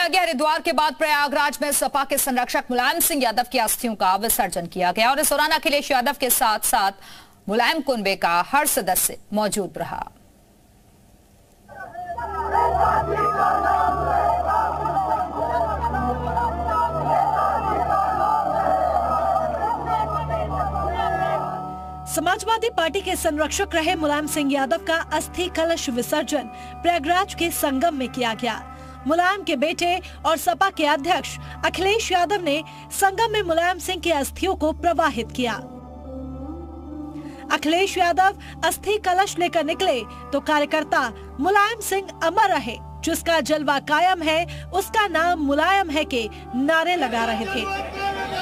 आगे हरिद्वार के बाद प्रयागराज में सपा के संरक्षक मुलायम सिंह यादव की अस्थियों का विसर्जन किया गया और इस दौरान अखिलेश यादव के साथ साथ मुलायम कुनबे का हर सदस्य मौजूद रहा। समाजवादी पार्टी के संरक्षक रहे मुलायम सिंह यादव का अस्थि कलश विसर्जन प्रयागराज के संगम में किया गया। मुलायम के बेटे और सपा के अध्यक्ष अखिलेश यादव ने संगम में मुलायम सिंह के अस्थियों को प्रवाहित किया। अखिलेश यादव अस्थि कलश लेकर निकले तो कार्यकर्ता मुलायम सिंह अमर रहे, जिसका जलवा कायम है उसका नाम मुलायम है के नारे लगा रहे थे।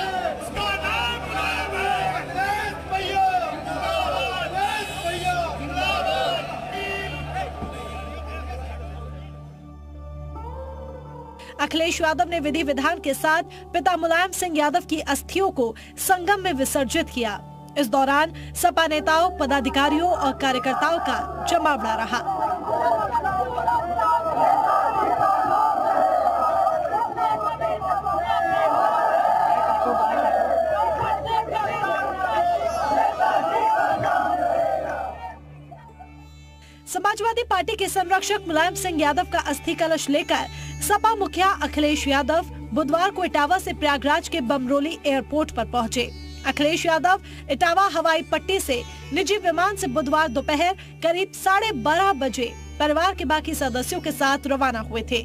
अखिलेश यादव ने विधि विधान के साथ पिता मुलायम सिंह यादव की अस्थियों को संगम में विसर्जित किया। इस दौरान सपा नेताओं, पदाधिकारियों और कार्यकर्ताओं का जमावड़ा रहा। समाजवादी पार्टी के संरक्षक मुलायम सिंह यादव का अस्थि कलश लेकर सपा मुखिया अखिलेश यादव बुधवार को इटावा से प्रयागराज के बमरोली एयरपोर्ट पर पहुंचे। अखिलेश यादव इटावा हवाई पट्टी से निजी विमान से बुधवार दोपहर करीब 12:30 बजे परिवार के बाकी सदस्यों के साथ रवाना हुए थे।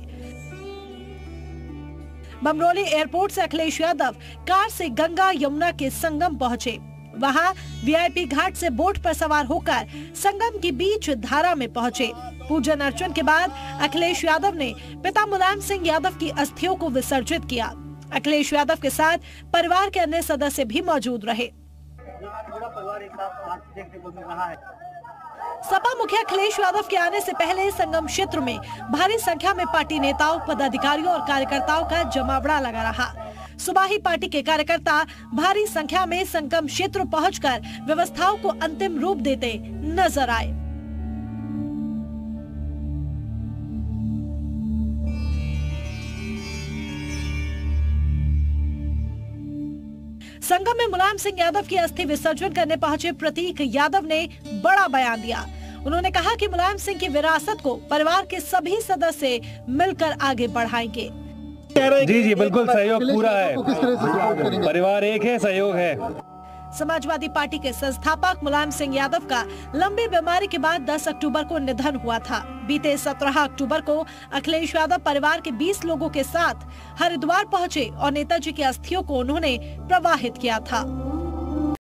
बमरोली एयरपोर्ट से अखिलेश यादव कार से गंगा यमुना के संगम पहुंचे। वहां वीआईपी घाट से बोट पर सवार होकर संगम की बीच धारा में पहुंचे। पूजन अर्चन के बाद अखिलेश यादव ने पिता मुलायम सिंह यादव की अस्थियों को विसर्जित किया। अखिलेश यादव के साथ परिवार के अन्य सदस्य भी मौजूद रहे। सपा मुखिया अखिलेश यादव के आने से पहले संगम क्षेत्र में भारी संख्या में पार्टी नेताओं, पदाधिकारियों और कार्यकर्ताओं का जमावड़ा लगा रहा। सुबह ही पार्टी के कार्यकर्ता भारी संख्या में संगम क्षेत्र पहुंचकर व्यवस्थाओं को अंतिम रूप देते नजर आए। संगम में मुलायम सिंह यादव की अस्थि विसर्जन करने पहुंचे प्रतीक यादव ने बड़ा बयान दिया। उन्होंने कहा कि मुलायम सिंह की विरासत को परिवार के सभी सदस्य मिलकर आगे बढ़ाएंगे। जी बिल्कुल, सहयोग पूरा है, परिवार एक है, सहयोग है। समाजवादी पार्टी के संस्थापक मुलायम सिंह यादव का लंबी बीमारी के बाद 10 अक्टूबर को निधन हुआ था। बीते 17 अक्टूबर को अखिलेश यादव परिवार के 20 लोगों के साथ हरिद्वार पहुंचे और नेताजी की अस्थियों को उन्होंने प्रवाहित किया था।